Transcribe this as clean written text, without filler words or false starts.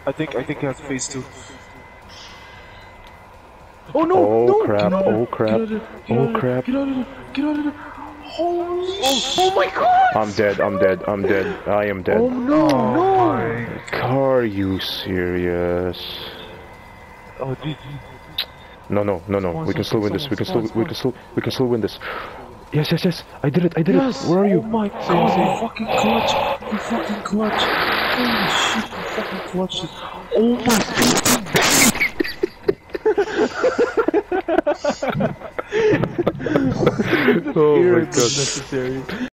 I think he has phase 2. Oh no! Oh no! crap! Oh crap! Oh crap! Get out of there! Get out of there! Holy Oh my god! I'm dead. I'm dead. I'm dead. I am dead. Oh no! No! Are you serious? Oh, dude. No, no, no, no. We can still win this. We can still win this. Yes, yes, yes. I did it. I did it. Where are you? Oh my god, you fucking clutch. You fucking clutch. Holy shit, you fucking clutched it. Oh my god. Oh my god. Necessary.